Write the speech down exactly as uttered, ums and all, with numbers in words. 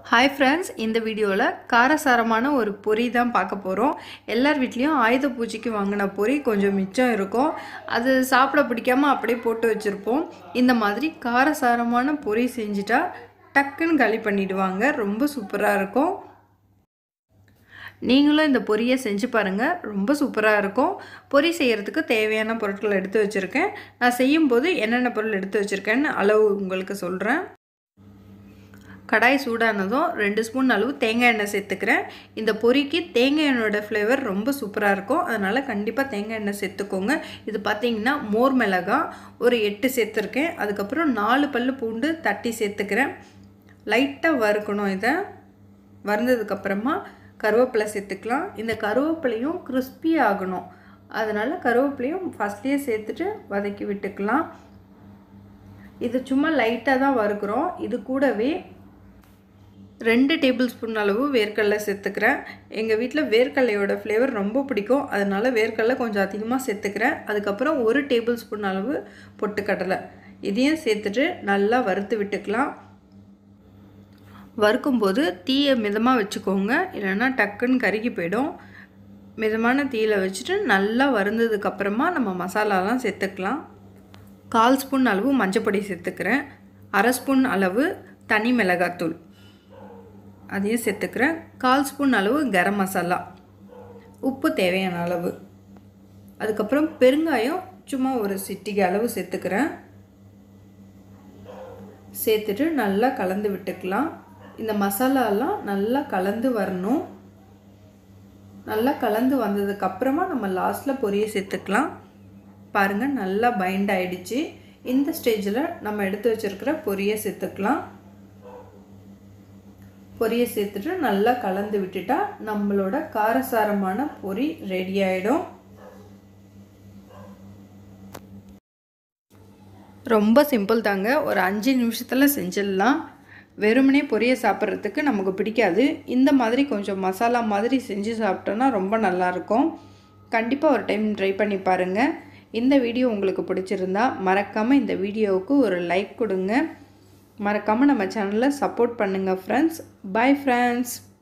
Hi friends, இந்த வீடியோல காரசாரமான ஒரு பொரி தான் பார்க்க போறோம். எல்லார் வீட்லயும் ஆயுத பூஜைக்கு வாங்குன பொரி கொஞ்சம் மிச்சம் இருக்கும். அது சாப்பிட பிடிக்காம அப்படியே போட்டு வச்சிருப்போம். இந்த மாதிரி காரசாரமான பொரி செஞ்சிட்டா டக்குன்னு காலி பண்ணிடுவாங்க. ரொம்ப சூப்பரா இருக்கும். நீங்களும் இந்த பொரியை செஞ்சு பாருங்க. ரொம்ப சூப்பரா இருக்கும். பொரி செய்யிறதுக்கு தேவையான பொருட்களை எடுத்து வச்சிருக்கேன். நான் செய்யும்போது என்னென்ன பொருள் எடுத்து வச்சிருக்கேன்னு அளவு உங்களுக்கு சொல்றேன். கடாய் சூடானதும் ரெண்டு ஸ்பூன் அளவு தேங்காய் எண்ணெய் சேர்த்துக்கிறேன். இந்த பொரிக்கு தேங்காய் எண்ணெயோட ஃப்ளேவர் ரொம்ப சூப்பராக இருக்கும். அதனால் கண்டிப்பாக தேங்காய் எண்ணெய் சேர்த்துக்கோங்க. இது பார்த்தீங்கன்னா மோர் மிளகாய் ஒரு எட்டு சேர்த்துருக்கேன். அதுக்கப்புறம் நாலு பல்லு பூண்டு தட்டி சேர்த்துக்கிறேன். லைட்டாக வறுக்கணும். இதை வறுந்ததுக்கப்புறமா கருவேப்பிலை சேர்த்துக்கலாம். இந்த கருவேப்பிலையும் கிறிஸ்பி ஆகணும். அதனால் கருவேப்பிலையும் ஃபஸ்ட்லேயே சேர்த்துட்டு வதக்கி விட்டுக்கலாம். இது சும்மா லைட்டாக தான் வறுக்கிறோம். இது கூடவே ரெண்டு டேபிள் ஸ்பூன் அளவு வேர்க்கடலை சேர்த்துக்கிறேன். எங்கள் வீட்டில் வேர்க்கடலையோட ஃப்ளேவர் ரொம்ப பிடிக்கும். அதனால் வேர்க்கடலை கொஞ்சம் அதிகமாக சேர்த்துக்கிறேன். அதுக்கப்புறம் ஒரு டேபிள் ஸ்பூன் அளவு பொட்டுக்கடலை இதையும் சேர்த்துட்டு நல்லா வறுத்து விட்டுக்கலாம். வறுக்கும்போது தீயை மிதமாக வச்சுக்கோங்க, இல்லைன்னா டக்குன்னு கருகி போயிடும். மிதமான தீயில் வச்சுட்டு நல்லா வறுந்ததுக்கப்புறமா நம்ம மசாலாலாம் சேர்த்துக்கலாம். கால் ஸ்பூன் அளவு மஞ்சப்பொடி சேர்த்துக்கிறேன். அரை ஸ்பூன் அளவு தனி மிளகாத்தூள் அதையும் சேர்த்துக்கிறேன். கால் ஸ்பூன் அளவு கரம் மசாலா, உப்பு தேவையான அளவு, அதுக்கப்புறம் பெருங்காயம் சும்மா ஒரு சிட்டிகை அளவு சேர்த்துக்கிறேன். சேர்த்துட்டு நல்லா கலந்து விட்டுக்கலாம். இந்த மசாலாலாம் நல்லா கலந்து வரணும். நல்லா கலந்து வந்ததுக்கப்புறமா நம்ம லாஸ்ட்டில் பொரியை சேர்த்துக்கலாம். பாருங்கள், நல்லா பைண்ட் ஆகிடுச்சு. இந்த ஸ்டேஜில் நம்ம எடுத்து வச்சுருக்கிற பொரியை சேர்த்துக்கலாம். பொரியை சேர்த்துட்டு நல்லா கலந்து விட்டுட்டா நம்மளோட காரசாரமான பொரி ரெடி ஆகிடும். ரொம்ப சிம்பிள் தாங்க. ஒரு அஞ்சு நிமிஷத்தில் செஞ்சிடலாம். வெறுமனே பொரியை சாப்பிட்றதுக்கு நமக்கு பிடிக்காது. இந்த மாதிரி கொஞ்சம் மசாலா மாதிரி செஞ்சு சாப்பிட்டோன்னா ரொம்ப நல்லாயிருக்கும். கண்டிப்பாக ஒரு டைம் ட்ரை பண்ணி பாருங்கள். இந்த வீடியோ உங்களுக்கு பிடிச்சிருந்தா மறக்காமல் இந்த வீடியோவுக்கு ஒரு லைக் கொடுங்க. மறக்காமல் நம்ம சேனலை சப்போர்ட் பண்ணுங்கள் ஃப்ரெண்ட்ஸ். Bye friends.